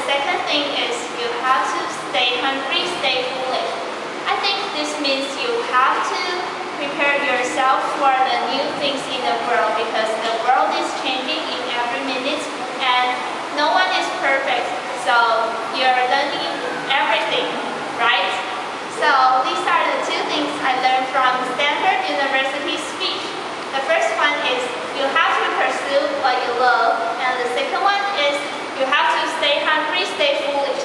second thing is you have to stay hungry, stay foolish. I think this means you have to prepare yourself for the new things in the world because the world is changing in every minute and no one is perfect. So you're learning everything, right? So these are the two things I learned from Stanford University speech. The first one is you have to pursue what you love, and the second one is you have to stay hungry, stay foolish.